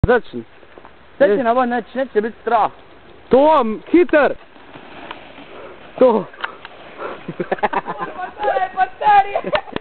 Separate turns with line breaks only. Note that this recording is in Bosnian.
Začni.
Sad će na ovo neće biti strah.
To, hiter! To!
Baterije!